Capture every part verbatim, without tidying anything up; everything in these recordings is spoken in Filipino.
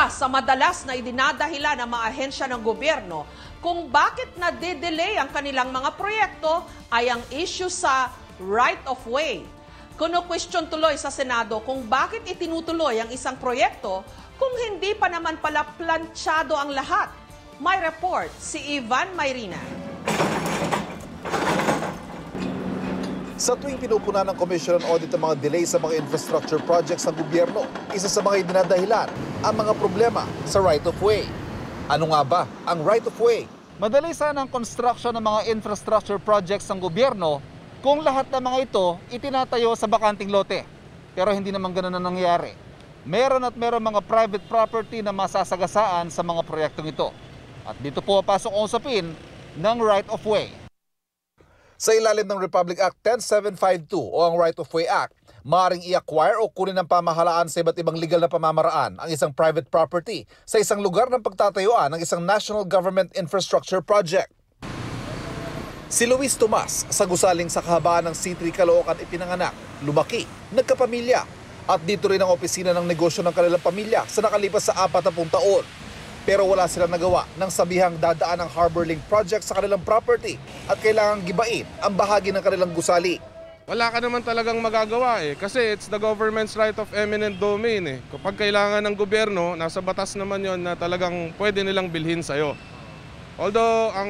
Isa sa madalas na idinadahilan ng mga ahensya ng gobyerno kung bakit na-delay ang kanilang mga proyekto ay ang issue sa right of way. Kuno-question tuloy sa Senado kung bakit itinutuloy ang isang proyekto kung hindi pa naman pala planchado ang lahat. May report si Ivan Mayrina. Sa tuwing pinupuna ng Commission on Audit ang mga delay sa mga infrastructure projects ng gobyerno, isa sa mga idinadahilan ang mga problema sa right of way. Ano nga ba ang right of way? Madali sana ang construction ng mga infrastructure projects ng gobyerno kung lahat ng mga ito itinatayo sa bakanting lote. Pero hindi naman ganun ang nangyayari. Meron at meron mga private property na masasagasaan sa mga proyektong ito. At dito po pasok ang usapin ng right of way. Sa ilalim ng Republic Act ten seven five two o ang Right of Way Act, maaaring i-acquire o kunin ng pamahalaan sa iba't ibang legal na pamamaraan ang isang private property sa isang lugar ng pagtatayuan ng isang national government infrastructure project. Si Luis Tomas, sa gusaling sa kahabaan ng C three Caloocan ipinanganak, lumaki, nagkapamilya, at dito rin ang opisina ng negosyo ng kanilang pamilya sa nakalipas sa apat na pung taon. Pero wala silang nagawa ng sabihang dadaan ng Harbor Link project sa kanilang property at kailangang gibain ang bahagi ng kanilang gusali. Wala ka naman talagang magagawa eh kasi it's the government's right of eminent domain eh. Kapag kailangan ng gobyerno, nasa batas naman yon na talagang pwede nilang bilhin sa'yo. Although ang,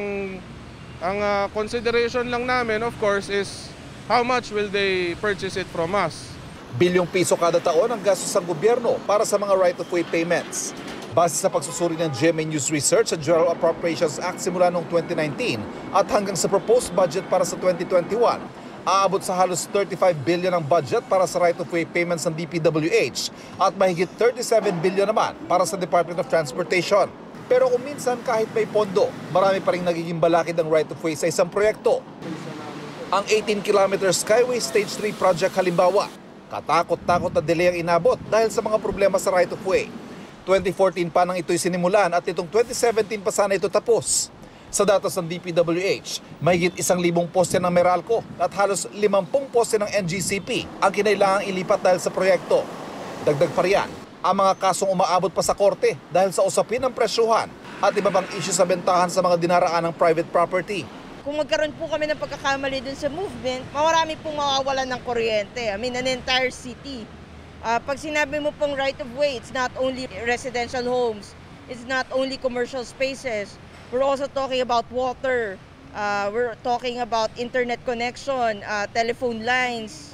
ang uh, consideration lang namin of course is how much will they purchase it from us. Bilyong piso kada taon ang gastos ng gobyerno para sa mga right of way payments. Base sa pagsusuri ng G M A News Research sa General Appropriations Act simula noong twenty nineteen at hanggang sa proposed budget para sa twenty twenty-one, aabot sa halos thirty-five billion ang budget para sa right-of-way payments ng D P W H at mahigit thirty-seven billion naman para sa Department of Transportation. Pero kung minsan kahit may pondo, marami pa rin nagiging balakid ang right-of-way sa isang proyekto. Ang eighteen kilometer Skyway Stage three project halimbawa, katakot-takot na delay ang inabot dahil sa mga problema sa right-of-way. twenty fourteen pa nang ito'y sinimulan at itong twenty seventeen pa sana ito tapos. Sa datos ng D P W H, mahigit isang libong poste ng Meralco at halos limampung poste ng N G C P ang kinailangang ilipat dahil sa proyekto. Dagdag pa riyan, ang mga kasong umaabot pa sa korte dahil sa usapin ng presyuhan at iba pang issue sa bentahan sa mga dinaraan ng private property. Kung magkaroon po kami ng pagkakamali dun sa movement, marami pong mawawalan ng kuryente. I mean, an entire city. Uh, pag sinabi mo pong right of way, it's not only residential homes, it's not only commercial spaces. We're also talking about water, uh, we're talking about internet connection, uh, telephone lines.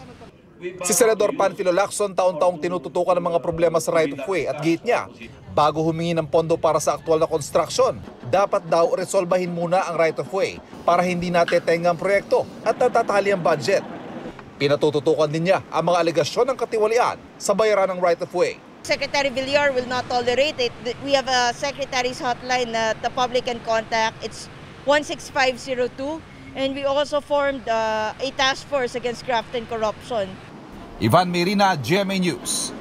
Si Senador Panfilo Lacson taon-taong tinututukan ng mga problema sa right of way at gate niya, bago humingi ng pondo para sa aktual na construction, dapat daw resolbahin muna ang right of way para hindi natetenga ang proyekto at natatali ang budget. Pinatututukan din niya ang mga alegasyon ng katiwalian sa bayaran ng right of way. Secretary Villar will not tolerate it. We have a secretary's hotline that the public can contact. It's one six five zero two. And we also formed uh, a task force against graft and corruption. Ivan Mayrina, G M A News.